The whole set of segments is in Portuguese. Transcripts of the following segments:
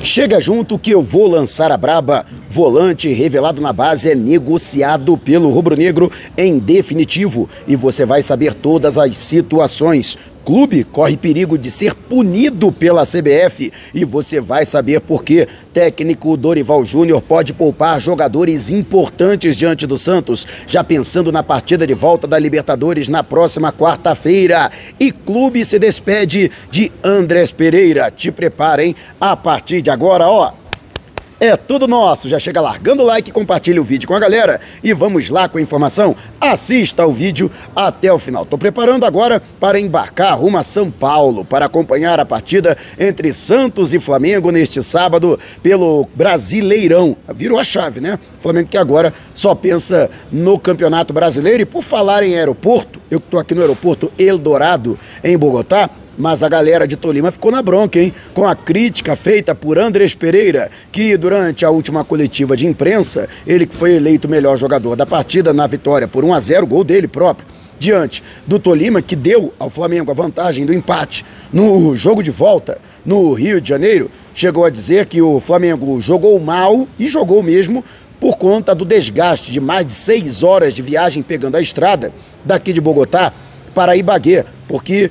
Chega junto que eu vou lançar a braba. Volante revelado na base é negociado pelo rubro-negro em definitivo. E você vai saber todas as situações. Clube corre perigo de ser punido pela CBF e você vai saber por quê. Técnico Dorival Júnior pode poupar jogadores importantes diante do Santos, já pensando na partida de volta da Libertadores na próxima quarta-feira. E clube se despede de Andrés Pereira. Te preparem a partir de agora, ó. É tudo nosso, já chega largando o like, compartilha o vídeo com a galera e vamos lá com a informação. Assista o vídeo até o final. Tô preparando agora para embarcar rumo a São Paulo para acompanhar a partida entre Santos e Flamengo neste sábado pelo Brasileirão. Virou a chave, né? Flamengo que agora só pensa no Campeonato Brasileiro. E por falar em aeroporto, eu que tô aqui no aeroporto Eldorado em Bogotá, mas a galera de Tolima ficou na bronca, hein? Com a crítica feita por Andrés Pereira, que durante a última coletiva de imprensa, ele que foi eleito o melhor jogador da partida na vitória por 1-0, gol dele próprio, diante do Tolima, que deu ao Flamengo a vantagem do empate no jogo de volta no Rio de Janeiro, chegou a dizer que o Flamengo jogou mal, e jogou mesmo, por conta do desgaste de mais de 6 horas de viagem pegando a estrada daqui de Bogotá para Ibagué, porque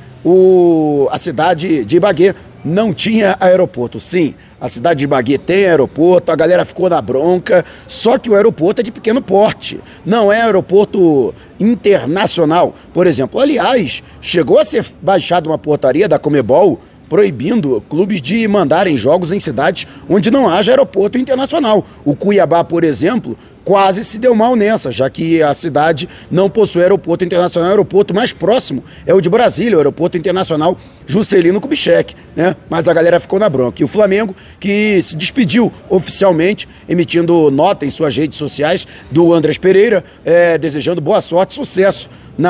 a cidade de Ibagué não tinha aeroporto. Sim, a cidade de Ibagué tem aeroporto, a galera ficou na bronca, só que o aeroporto é de pequeno porte, não é aeroporto internacional, por exemplo. Aliás, chegou a ser baixada uma portaria da Conmebol proibindo clubes de mandarem jogos em cidades onde não haja aeroporto internacional. O Cuiabá, por exemplo, quase se deu mal nessa, já que a cidade não possui aeroporto internacional. O aeroporto mais próximo é o de Brasília, o aeroporto internacional Juscelino Kubitschek, né? Mas a galera ficou na bronca. E o Flamengo, que se despediu oficialmente, emitindo nota em suas redes sociais do Andrés Pereira, desejando boa sorte e sucesso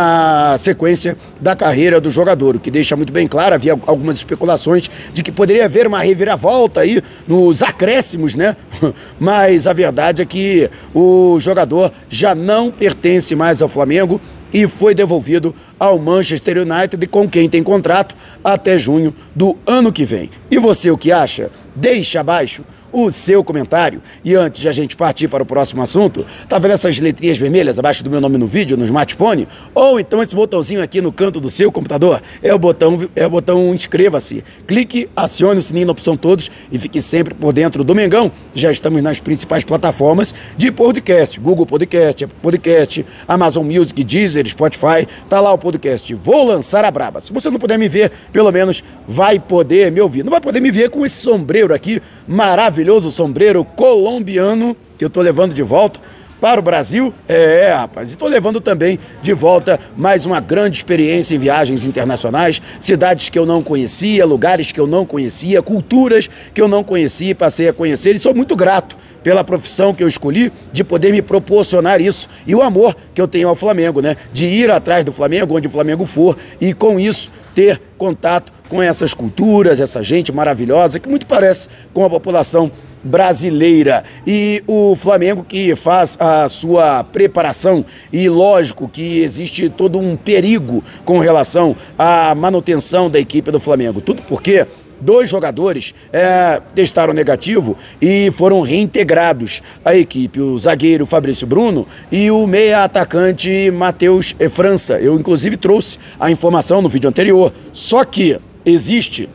na sequência da carreira do jogador, o que deixa muito bem claro. Havia algumas especulações de que poderia haver uma reviravolta aí nos acréscimos, né? Mas a verdade é que o jogador já não pertence mais ao Flamengo e foi devolvido ao Manchester United, com quem tem contrato até junho do ano que vem. E você, o que acha? Deixa abaixo o seu comentário. E antes de a gente partir para o próximo assunto, tá vendo essas letrinhas vermelhas abaixo do meu nome no vídeo, no smartphone? Ou então esse botãozinho aqui no canto do seu computador? É o botão inscreva-se. Clique, acione o sininho na opção todos e fique sempre por dentro do Mengão. Já estamos nas principais plataformas de podcast: Google Podcast, Apple Podcast, Amazon Music, Deezer, Spotify. Tá lá o podcast Vou Lançar a Braba. Se você não puder me ver, pelo menos vai poder me ouvir. Não vai poder me ver com esse sombreiro aqui, maravilhoso sombreiro colombiano, que eu tô levando de volta para o Brasil. Rapaz, e tô levando também de volta mais uma grande experiência em viagens internacionais, cidades que eu não conhecia, lugares que eu não conhecia, culturas que eu não conhecia e passei a conhecer, e sou muito grato pela profissão que eu escolhi, de poder me proporcionar isso, e o amor que eu tenho ao Flamengo, né? De ir atrás do Flamengo, onde o Flamengo for, e com isso ter contato com essas culturas, essa gente maravilhosa, que muito parece com a população brasileira. E o Flamengo que faz a sua preparação, e lógico que existe todo um perigo com relação à manutenção da equipe do Flamengo. Tudo porque 2 jogadores testaram negativo e foram reintegrados à equipe, o zagueiro Fabrício Bruno e o meia-atacante Matheus França. Eu, inclusive, trouxe a informação no vídeo anterior. Só que existe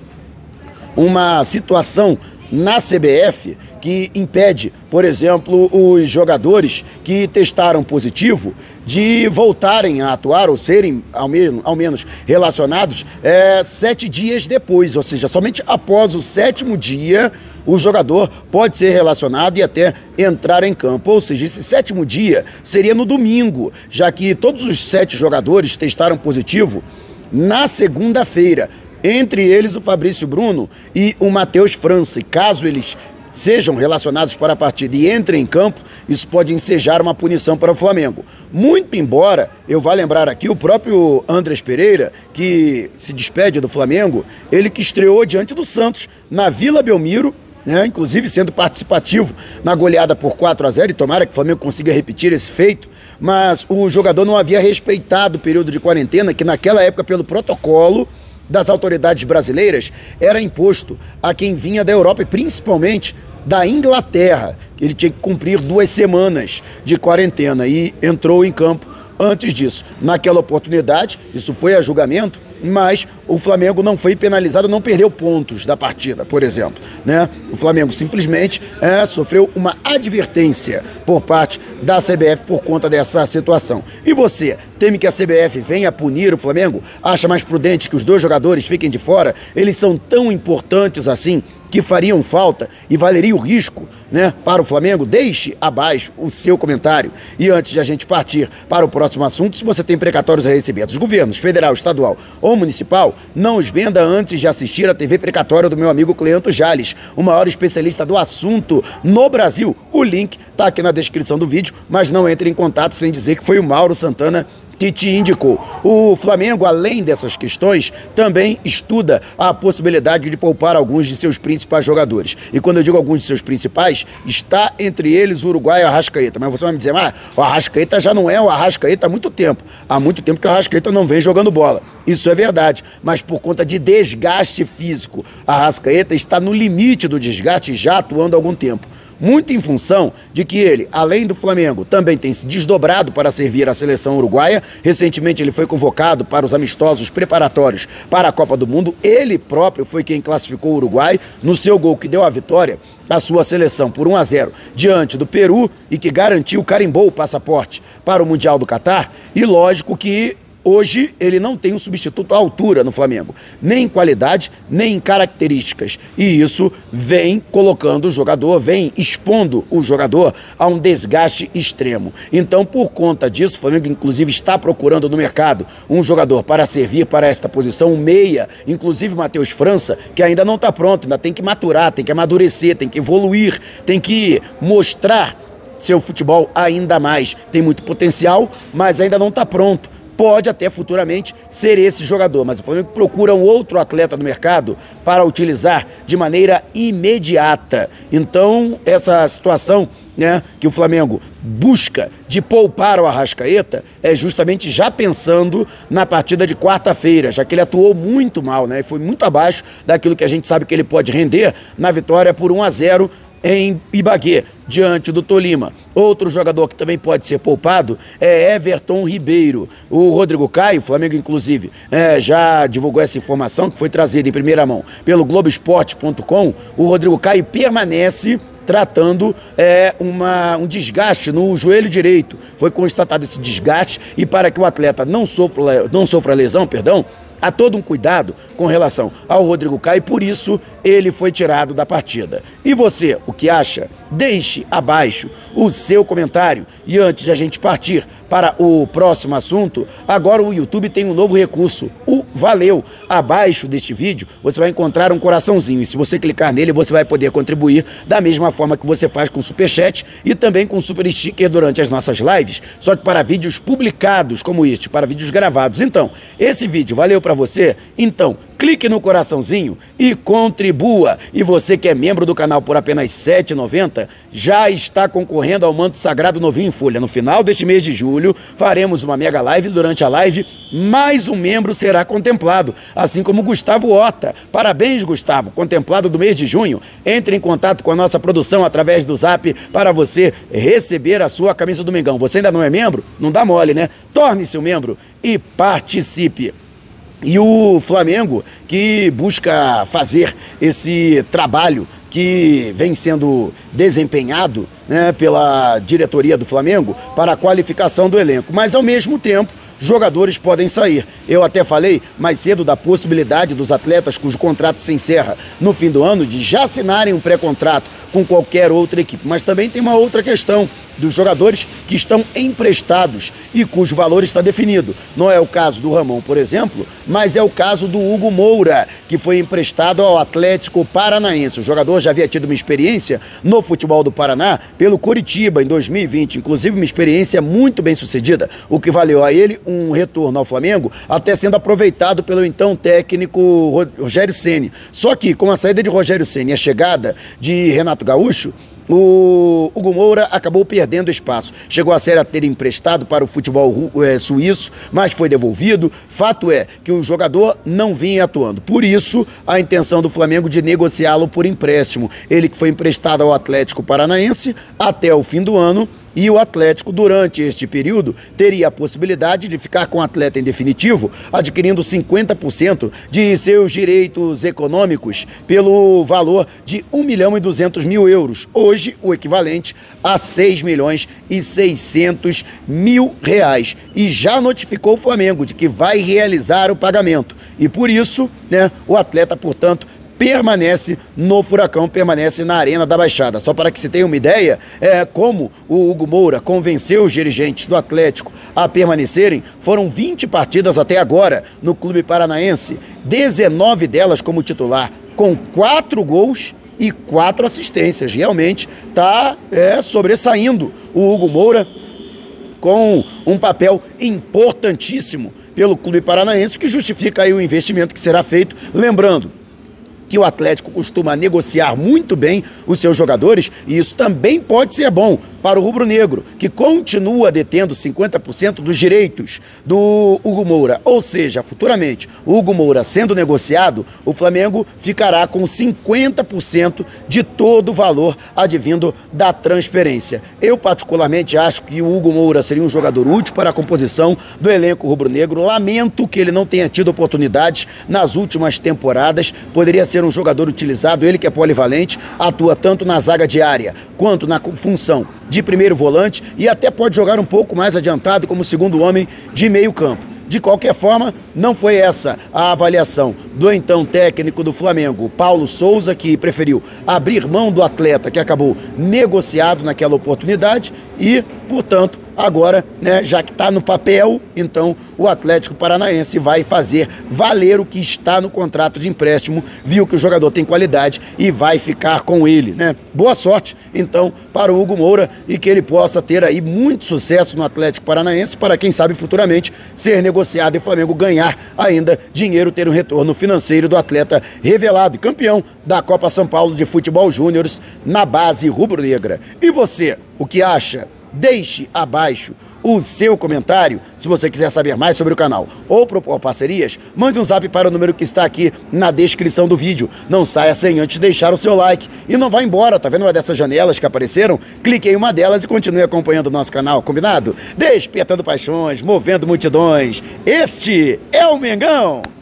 uma situação na CBF que impede, por exemplo, os jogadores que testaram positivo de voltarem a atuar ou serem ao menos relacionados 7 dias depois, ou seja, somente após o 7º dia o jogador pode ser relacionado e até entrar em campo. Ou seja, esse 7º dia seria no domingo, já que todos os 7 jogadores testaram positivo na segunda-feira, entre eles o Fabrício Bruno e o Matheus França. E caso eles sejam relacionados para a partida e entrem em campo, isso pode ensejar uma punição para o Flamengo. Muito embora, eu vá lembrar aqui, o próprio Andrés Pereira, que se despede do Flamengo, ele que estreou diante do Santos na Vila Belmiro, né, inclusive sendo participativo na goleada por 4-0, e tomara que o Flamengo consiga repetir esse feito, mas o jogador não havia respeitado o período de quarentena, que naquela época, pelo protocolo, das autoridades brasileiras era imposto a quem vinha da Europa e principalmente da Inglaterra. Ele tinha que cumprir 2 semanas de quarentena e entrou em campo antes disso. Naquela oportunidade, isso foi a julgamento, mas o Flamengo não foi penalizado, não perdeu pontos da partida, por exemplo, né? O Flamengo simplesmente sofreu uma advertência por parte da CBF por conta dessa situação. E você, teme que a CBF venha punir o Flamengo? Acha mais prudente que os 2 jogadores fiquem de fora? Eles são tão importantes assim que fariam falta e valeria o risco, né, para o Flamengo? Deixe abaixo o seu comentário. E antes de a gente partir para o próximo assunto, se você tem precatórios a receber dos governos federal, estadual ou municipal, não os venda antes de assistir a TV Precatória do meu amigo Cleanto Jales, o maior especialista do assunto no Brasil. O link está aqui na descrição do vídeo, mas não entre em contato sem dizer que foi o Mauro Santana que te indicou. O Flamengo, além dessas questões, também estuda a possibilidade de poupar alguns de seus principais jogadores. E quando eu digo alguns de seus principais, está entre eles o uruguaio Arrascaeta. Mas você vai me dizer, o Arrascaeta já não é o Arrascaeta há muito tempo. Há muito tempo que o Arrascaeta não vem jogando bola. Isso é verdade, mas por conta de desgaste físico, a Arrascaeta está no limite do desgaste já atuando há algum tempo. Muito em função de que ele, além do Flamengo, também tem se desdobrado para servir a seleção uruguaia. Recentemente ele foi convocado para os amistosos preparatórios para a Copa do Mundo. Ele próprio foi quem classificou o Uruguai no seu gol que deu a vitória à sua seleção por 1-0 diante do Peru e que garantiu, carimbou o passaporte para o Mundial do Catar. E lógico que hoje ele não tem um substituto à altura no Flamengo, nem em qualidade, nem em características. E isso vem colocando o jogador, vem expondo o jogador a um desgaste extremo. Então, por conta disso, o Flamengo inclusive está procurando no mercado um jogador para servir para esta posição, um meia, inclusive Matheus França, que ainda não está pronto, ainda tem que maturar, tem que amadurecer, tem que evoluir, tem que mostrar seu futebol ainda mais. Tem muito potencial, mas ainda não está pronto. Pode até futuramente ser esse jogador, mas o Flamengo procura um outro atleta no mercado para utilizar de maneira imediata. Então, essa situação, né, que o Flamengo busca de poupar o Arrascaeta é justamente já pensando na partida de quarta-feira, já que ele atuou muito mal, né, foi muito abaixo daquilo que a gente sabe que ele pode render na vitória por 1-0 em Ibagué, diante do Tolima. Outro jogador que também pode ser poupado é Everton Ribeiro. O Rodrigo Caio, o Flamengo inclusive, já divulgou essa informação que foi trazida em primeira mão pelo Globoesporte.com. O Rodrigo Caio permanece tratando um desgaste no joelho direito. Foi constatado esse desgaste e para que o atleta não sofra lesão, há todo um cuidado com relação ao Rodrigo Caio, por isso ele foi tirado da partida. E você, o que acha? Deixe abaixo o seu comentário. E antes de a gente partir para o próximo assunto, agora o YouTube tem um novo recurso, o Valeu. Abaixo deste vídeo você vai encontrar um coraçãozinho e se você clicar nele você vai poder contribuir da mesma forma que você faz com o Superchat e também com o Super Sticker durante as nossas lives, só que para vídeos publicados como este, para vídeos gravados. Então, esse vídeo valeu para você? Então, clique no coraçãozinho e contribua. E você que é membro do canal por apenas R$ 7,90 já está concorrendo ao manto sagrado novinho em folha. No final deste mês de julho, faremos uma mega live. Durante a live, mais um membro será contemplado, assim como Gustavo Ota. Parabéns, Gustavo, contemplado do mês de junho. Entre em contato com a nossa produção através do Zap para você receber a sua camisa do Mengão. Você ainda não é membro? Não dá mole, né? Torne-se um membro e participe. E o Flamengo, que busca fazer esse trabalho que vem sendo desempenhado, né, pela diretoria do Flamengo para a qualificação do elenco, mas ao mesmo tempo jogadores podem sair. Eu até falei mais cedo da possibilidade dos atletas cujo contrato se encerra no fim do ano de já assinarem um pré-contrato com qualquer outra equipe, mas também tem uma outra questão dos jogadores que estão emprestados e cujo valor está definido. Não é o caso do Ramon, por exemplo, mas é o caso do Hugo Moura, que foi emprestado ao Atlético Paranaense. O jogador já havia tido uma experiência no futebol do Paraná pelo Coritiba em 2020, inclusive uma experiência muito bem sucedida, o que valeu a ele um retorno ao Flamengo, até sendo aproveitado pelo então técnico Rogério Ceni. Só que com a saída de Rogério Ceni e a chegada de Renato Gaúcho, o Hugo Moura acabou perdendo espaço. Chegou a ser a ter emprestado para o futebol suíço, mas foi devolvido. Fato é que o jogador não vinha atuando. Por isso, a intenção do Flamengo de negociá-lo por empréstimo. Ele que foi emprestado ao Atlético Paranaense até o fim do ano. E o Atlético, durante este período, teria a possibilidade de ficar com o atleta em definitivo, adquirindo 50% de seus direitos econômicos pelo valor de 1.200.000 euros. Hoje, o equivalente a 6.600.000 reais. E já notificou o Flamengo de que vai realizar o pagamento. E por isso, né, o atleta, portanto, permanece no Furacão, permanece na Arena da Baixada. Só para que se tenha uma ideia, como o Hugo Moura convenceu os dirigentes do Atlético a permanecerem, foram 20 partidas até agora no clube paranaense, 19 delas como titular, com 4 gols e 4 assistências. Realmente está sobressaindo o Hugo Moura com um papel importantíssimo pelo clube paranaense, que justifica aí o investimento que será feito. Lembrando que o Atlético costuma negociar muito bem os seus jogadores, e isso também pode ser bom para o rubro-negro, que continua detendo 50% dos direitos do Hugo Moura. Ou seja, futuramente, o Hugo Moura sendo negociado, o Flamengo ficará com 50% de todo o valor advindo da transferência. Eu particularmente acho que o Hugo Moura seria um jogador útil para a composição do elenco rubro-negro. Lamento que ele não tenha tido oportunidades nas últimas temporadas. Poderia ser um jogador utilizado, ele que é polivalente, atua tanto na zaga diária quanto na função de primeiro volante, e até pode jogar um pouco mais adiantado como segundo homem de meio campo. De qualquer forma, não foi essa a avaliação do então técnico do Flamengo, Paulo Souza, que preferiu abrir mão do atleta que acabou negociado naquela oportunidade e, portanto, agora, né, já que está no papel, então o Atlético Paranaense vai fazer valer o que está no contrato de empréstimo, viu que o jogador tem qualidade e vai ficar com ele, né? Boa sorte, então, para o Hugo Moura, e que ele possa ter aí muito sucesso no Atlético Paranaense, para quem sabe futuramente ser negociado e o Flamengo ganhar ainda dinheiro, ter um retorno financeiro do atleta revelado e campeão da Copa São Paulo de Futebol Júniores na base rubro-negra. E você, o que acha? Deixe abaixo o seu comentário. Se você quiser saber mais sobre o canal ou propor parcerias, mande um zap para o número que está aqui na descrição do vídeo. Não saia sem antes deixar o seu like e não vá embora. Tá vendo uma dessas janelas que apareceram? Clique em uma delas e continue acompanhando o nosso canal, combinado? Despertando paixões, movendo multidões. Este é o Mengão!